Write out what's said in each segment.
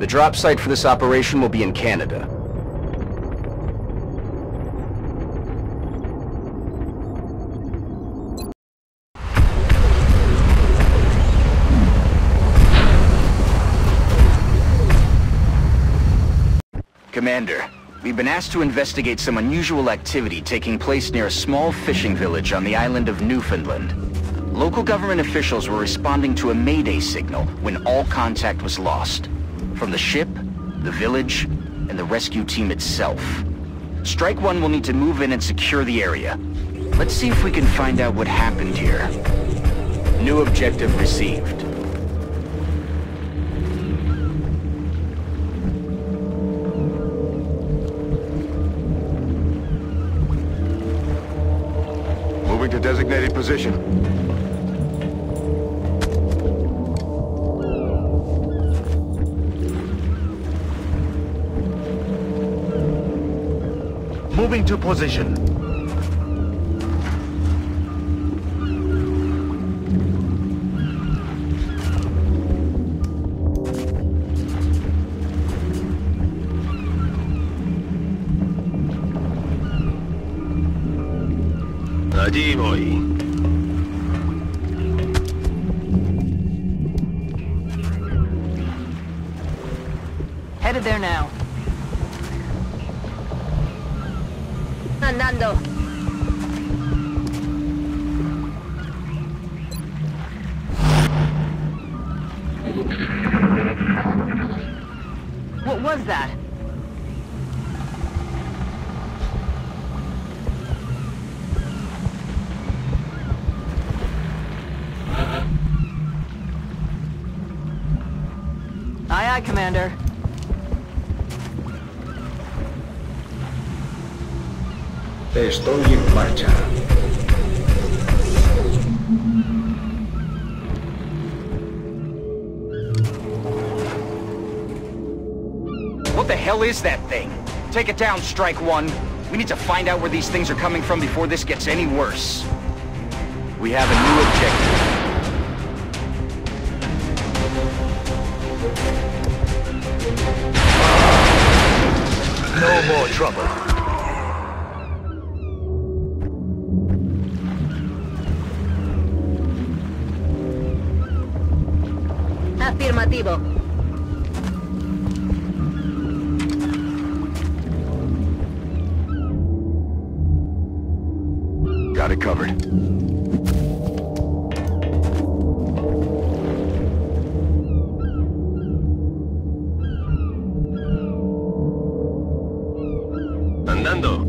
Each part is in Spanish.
The drop site for this operation will be in Canada. Commander, we've been asked to investigate some unusual activity taking place near a small fishing village on the island of Newfoundland. Local government officials were responding to a Mayday signal when all contact was lost. From the ship, the village, and the rescue team itself. Strike One will need to move in and secure the area. Let's see if we can find out what happened here. New objective received. Moving to designated position. Moving to position. Headed there now. Andando. What was that? Aye, aye, Commander. Estoy en marcha. What the hell is that thing? Take it down, Strike One. We need to find out where these things are coming from before this gets any worse. We have a new objective. No more trouble. Afirmativo. Got it covered. Andando.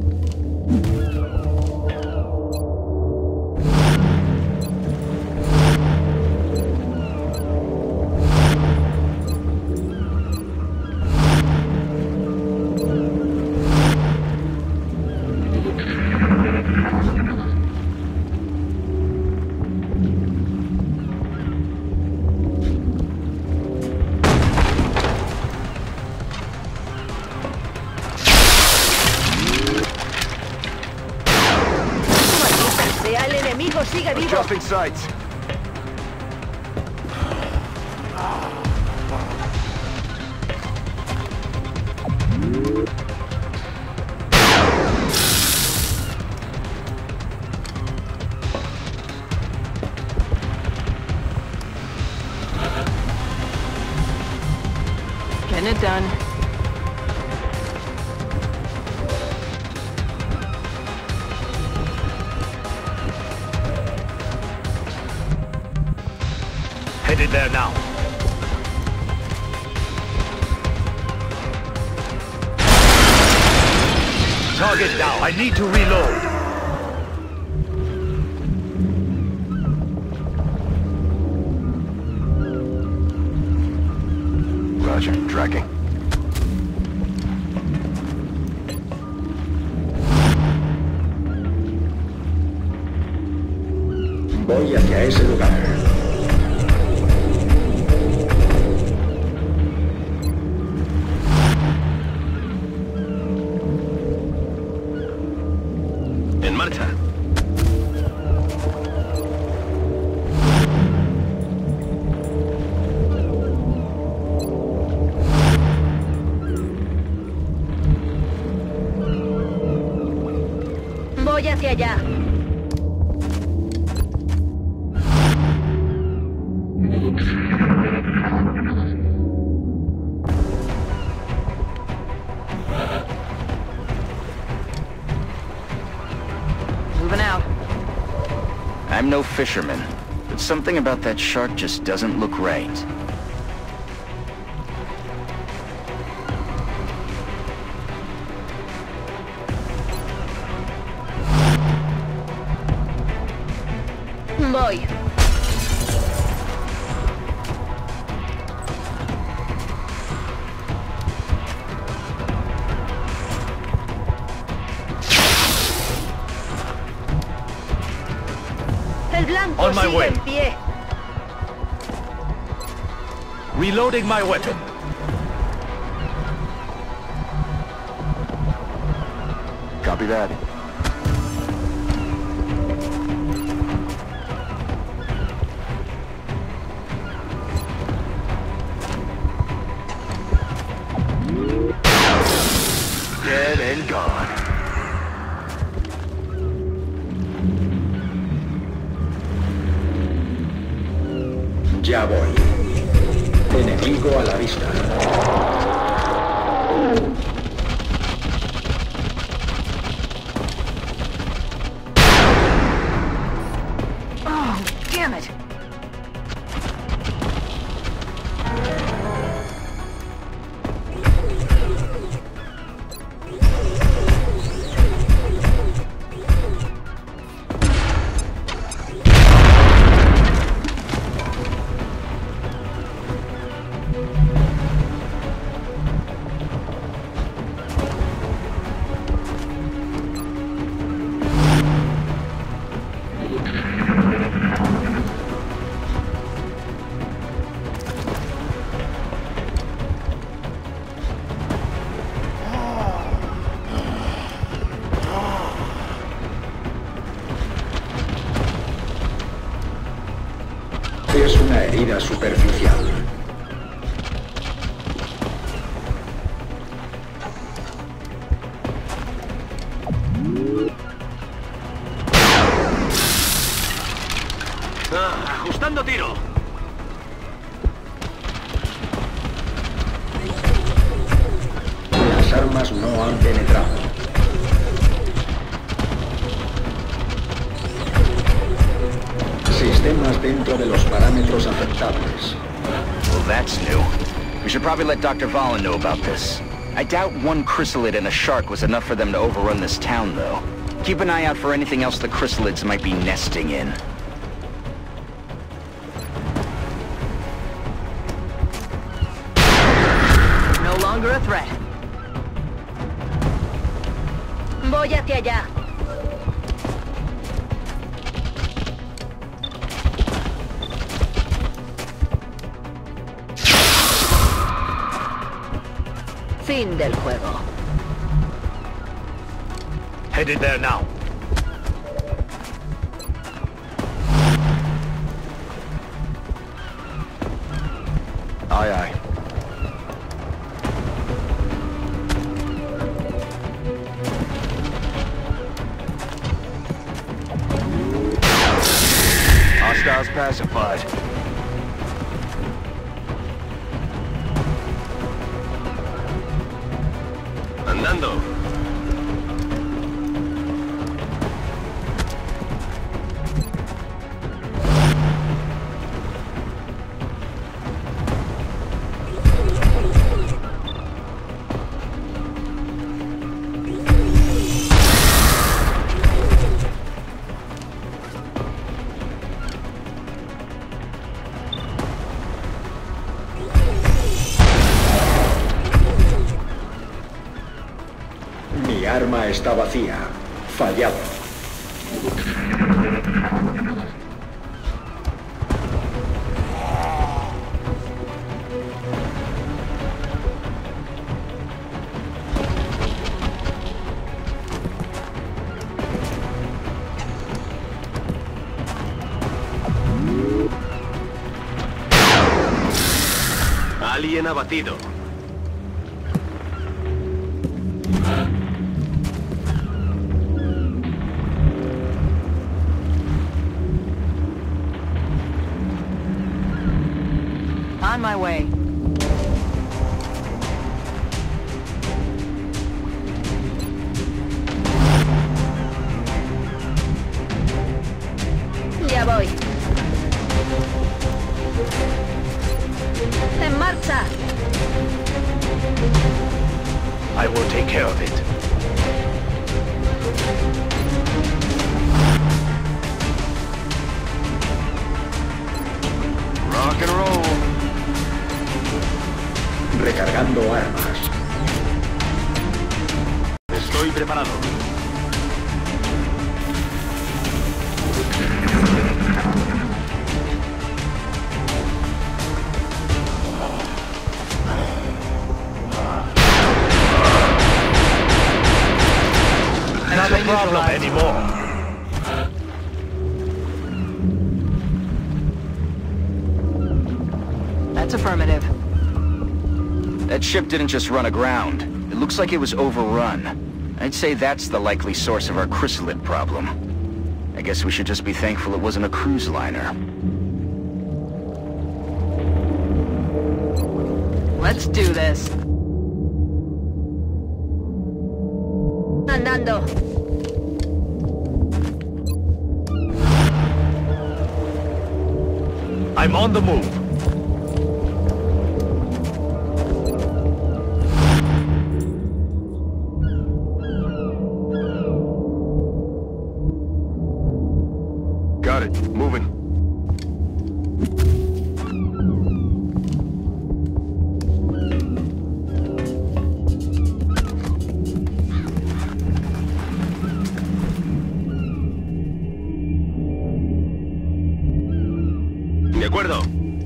Sigue vivo. Adjusting sights. Getting it done. Headed there now. Target down. I need to reload. Roger, tracking. Voy hacia ese lugar. En marcha. Voy hacia allá. Moving out. I'm no fisherman, but something about that shark just doesn't look right. Voy. El blanco On my sigue way. en pie. Reloading my weapon. Copy that. Dead and gone. Ya voy. Enemigo a la vista. Oh, damn it. Es una herida superficial. Ajustando tiro. Las armas no han penetrado. Sistemas dentro de los parámetros aceptables. Well, that's new. We should probably let Dr. Valen know about this. I doubt one chrysalid and a shark was enough for them to overrun this town, though. Keep an eye out for anything else the chrysalids might be nesting in. No longer a threat. Voy hacia allá. Fin del juego. Headed there now. Aye, aye. Hostiles pacified. Andando. Mi arma está vacía. Fallado. Alien abatido. On my way. Ya voy. ¡En marcha! I will take care of it. Rock and roll. Recargando armas. Estoy preparado. Not a problem anymore. That's affirmative. That ship didn't just run aground. It looks like it was overrun. I'd say that's the likely source of our chrysalid problem. I guess we should just be thankful it wasn't a cruise liner. Let's do this. Andando. I'm on the move. Got it. Moving. De acuerdo.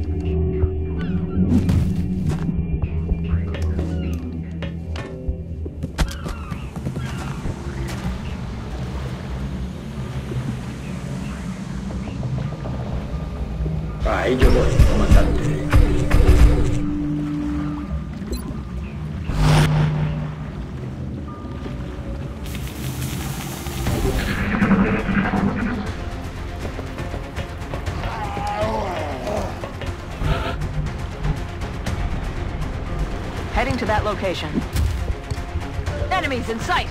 A ello voy, comandante. Heading to that location. Enemies in sight!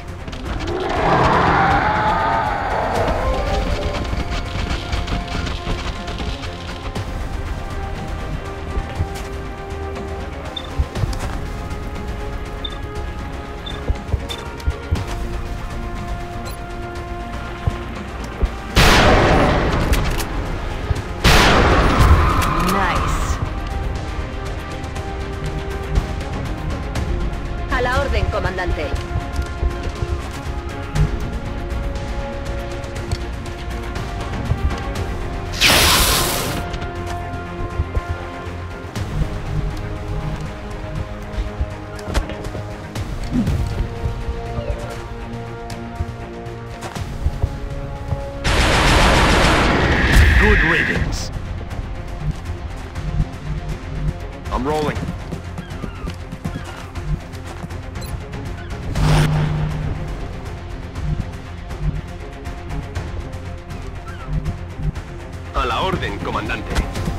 Nice. A la orden, comandante. Good riddance. I'm rolling. A la orden, comandante.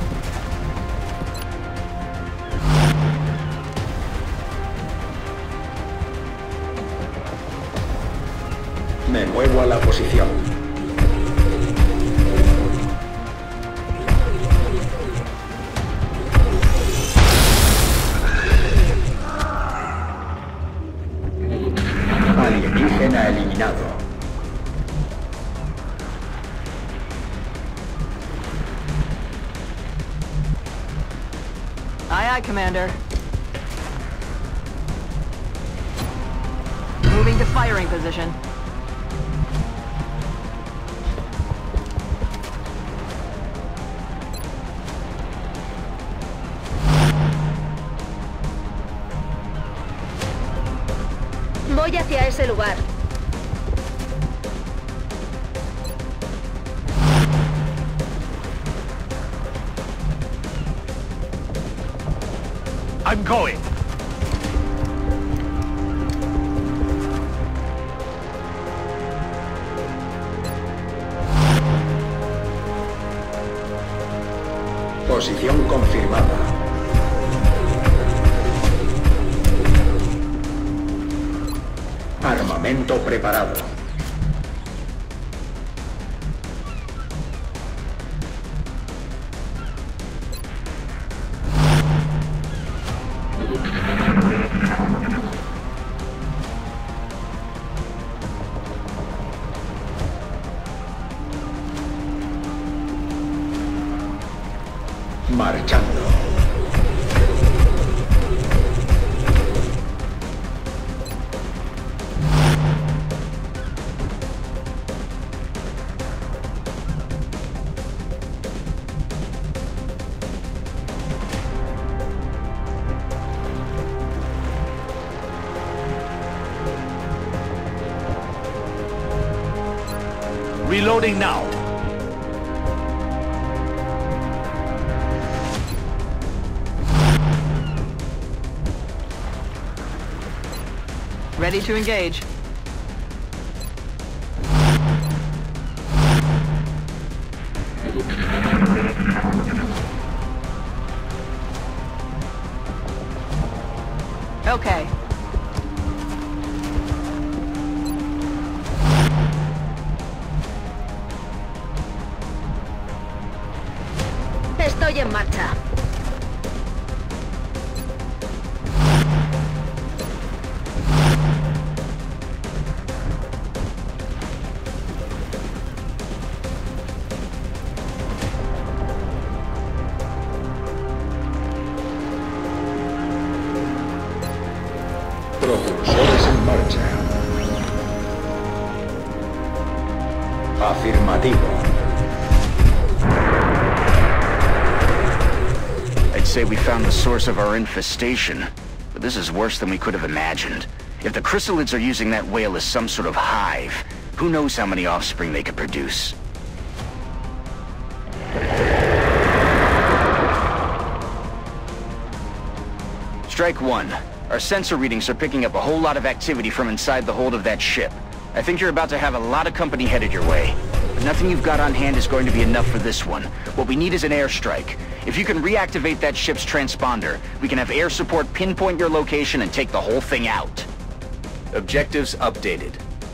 Me muevo a la posición. Alienígena eliminado. Aye, aye, Commander. Moving to firing position. Voy hacia ese lugar. I'm going. Posición confirmada. Armamento preparado. Marchando. Reloading now. Ready to engage. Okay. Estoy en marcha. Propulsores en marcha. Afirmativo. I'd say we found the source of our infestation, but this is worse than we could have imagined. If the chrysalids are using that whale as some sort of hive, who knows how many offspring they could produce? Strike one. Our sensor readings are picking up a whole lot of activity from inside the hold of that ship. I think you're about to have a lot of company headed your way. But nothing you've got on hand is going to be enough for this one. What we need is an airstrike. If you can reactivate that ship's transponder, we can have air support pinpoint your location and take the whole thing out. Objectives updated.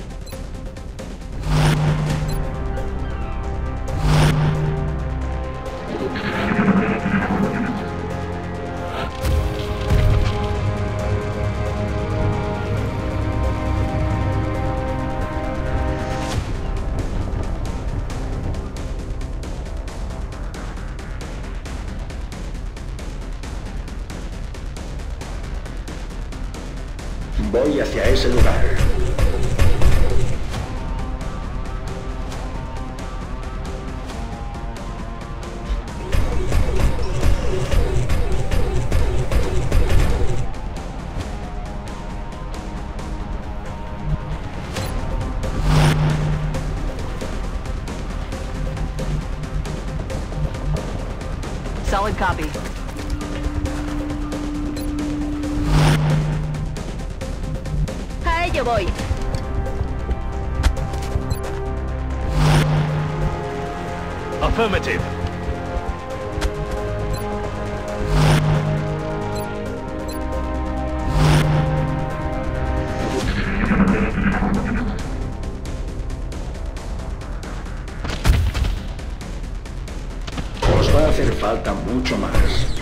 Voy hacia ese lugar. Solid copy. A ello voy. Affirmative. Os va a hacer falta mucho más.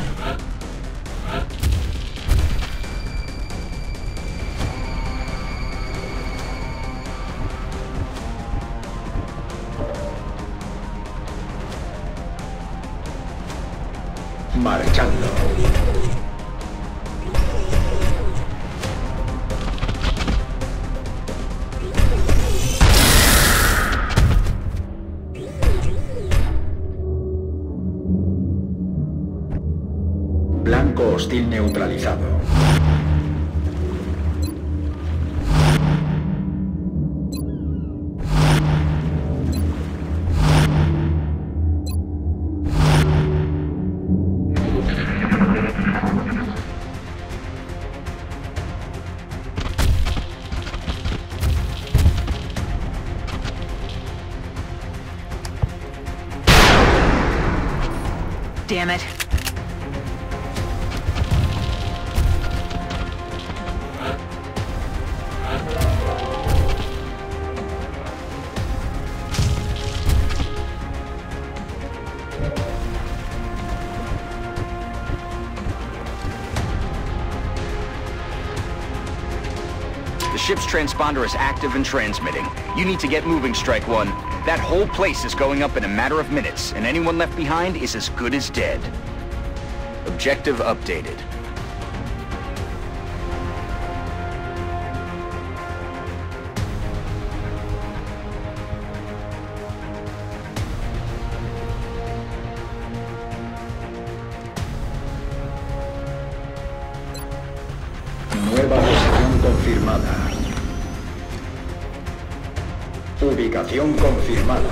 Marchando. Blanco hostil neutralizado. Damn it. ship's transponder is active and transmitting. You need to get moving, Strike One. That whole place is going up in a matter of minutes, and anyone left behind is as good as dead. Objective updated. Nueva posición confirmada. Ubicación confirmada.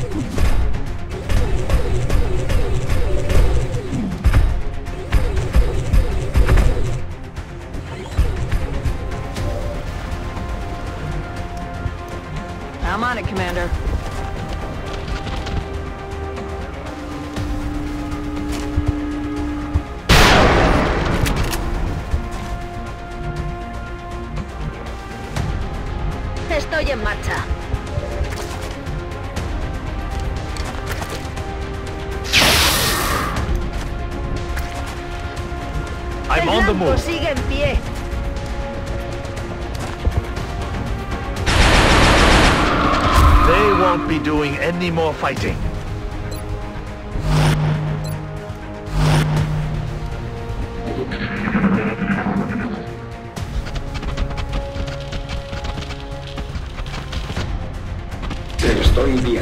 I'm on it, Commander. Estoy en marcha. I'm El on the blanco move. sigue en pie. They won't be doing any more fighting. Estoy bien.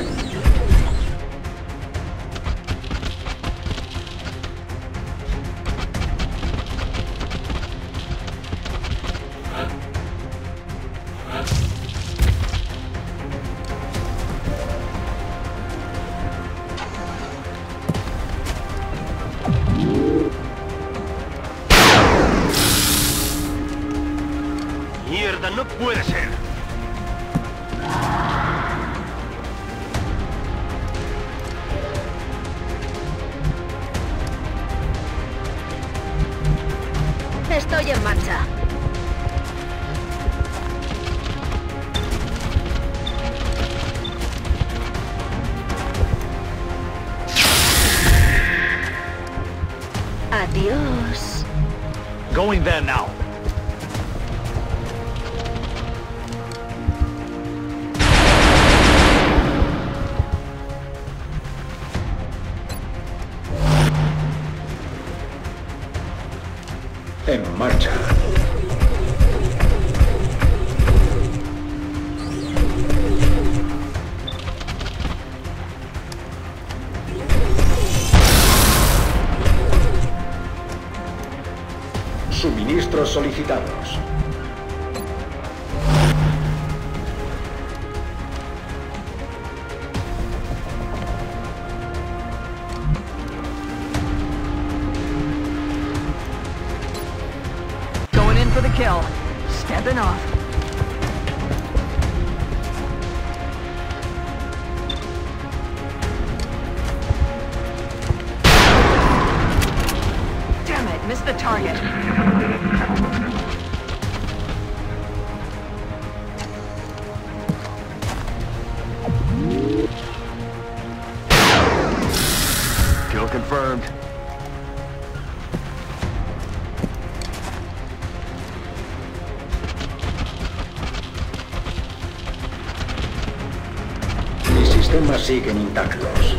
Mierda, no puede ser. Estoy en marcha. Adiós. Going there now. En marcha. Suministros solicitados. Going in for the kill. Stepping off. Damn it, missed the target. Kill confirmed. Mis sistemas siguen intactos.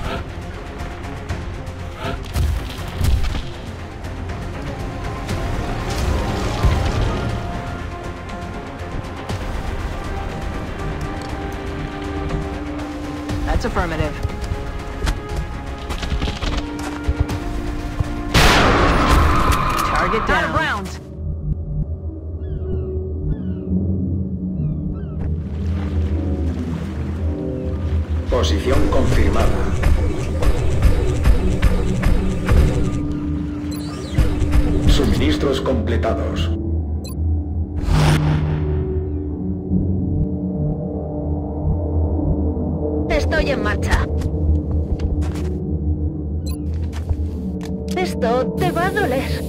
That's affirmative. Target down. Out of rounds. Posición confirmada. Suministros completados. Estoy en marcha. Esto te va a doler.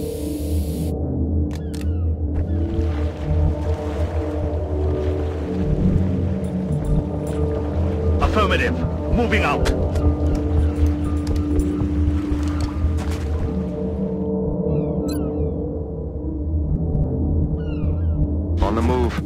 Affirmative. Moving out. On the move.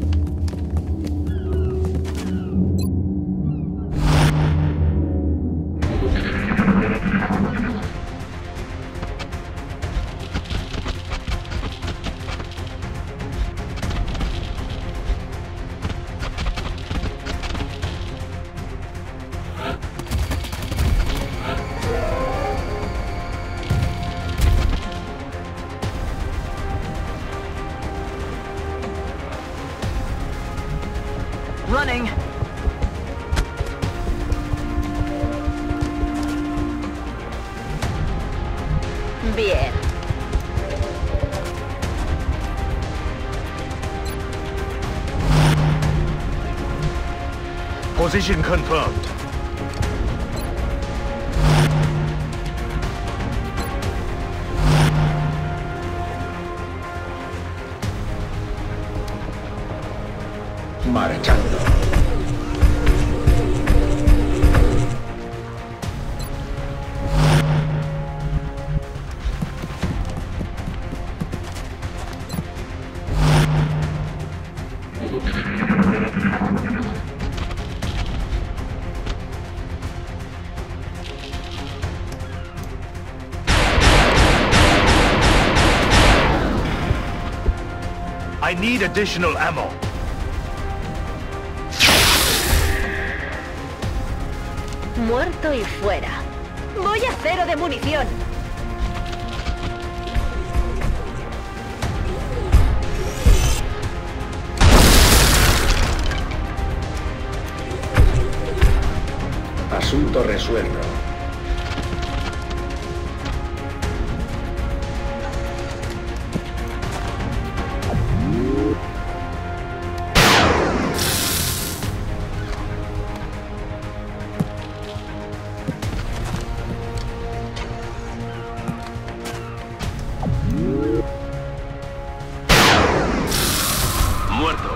Position confirmed. Marchando. I need additional ammo. Muerto y fuera. Voy a cero de munición. Asunto resuelto. Muerto.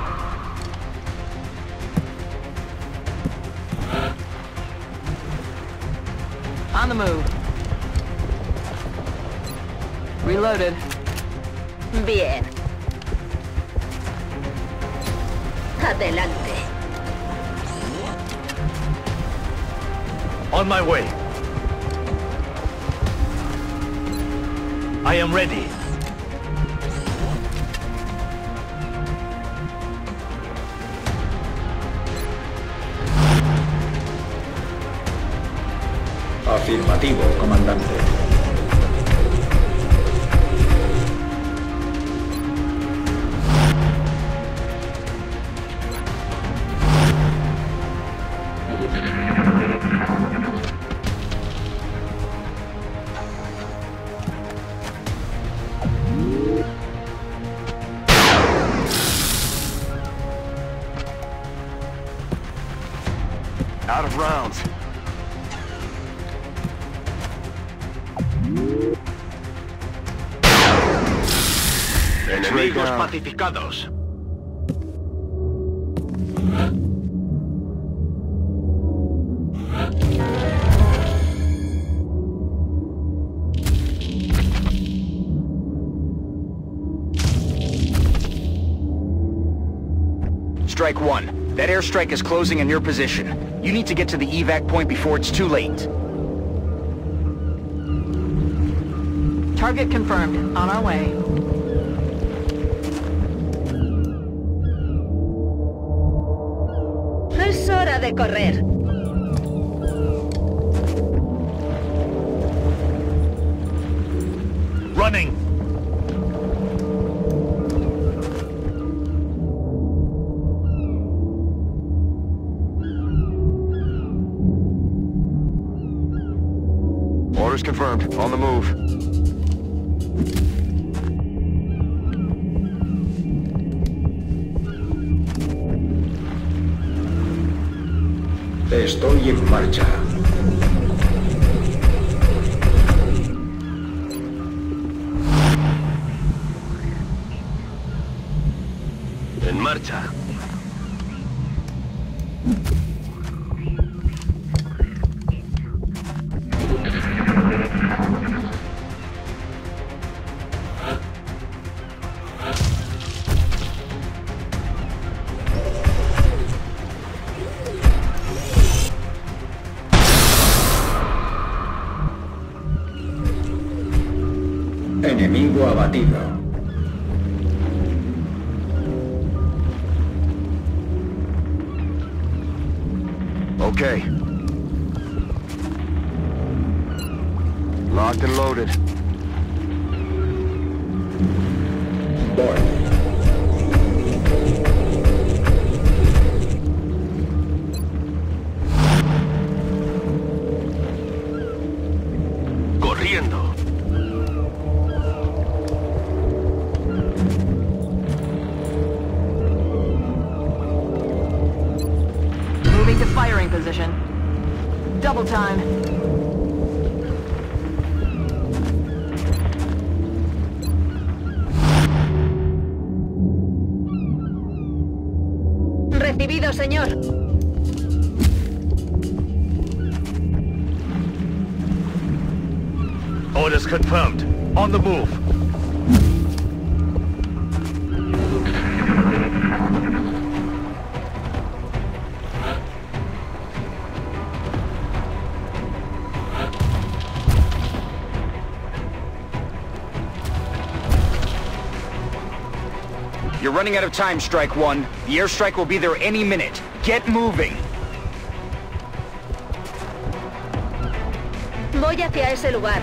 On the move. Reloaded. Bien. Adelante. On my way. I am ready. Afirmativo, comandante. Out of rounds. Enemigos down. pacificados. Strike 1. That airstrike is closing in your position. You need to get to the evac point before it's too late. Target confirmed. On our way. Es hora de correr. Running. Orders confirmed. On the move. Estoy en marcha. En marcha. Enemigo abatido. Okay. Locked and loaded. Voy. Corriendo. Moving to firing position. Double time. Recibido, señor. Orders confirmed. On the move. You're running out of time, Strike One. The airstrike will be there any minute. Get moving. Voy hacia ese lugar.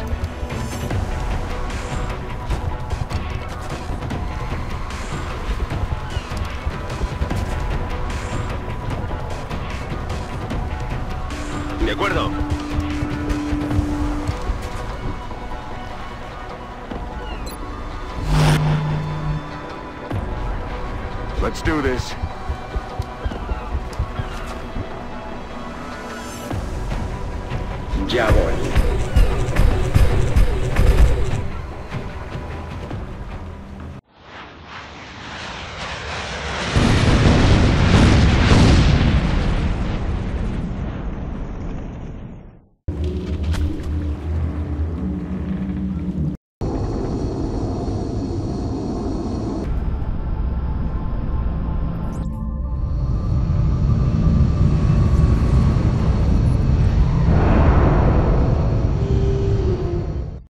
De acuerdo. Let's do this. Ya voy.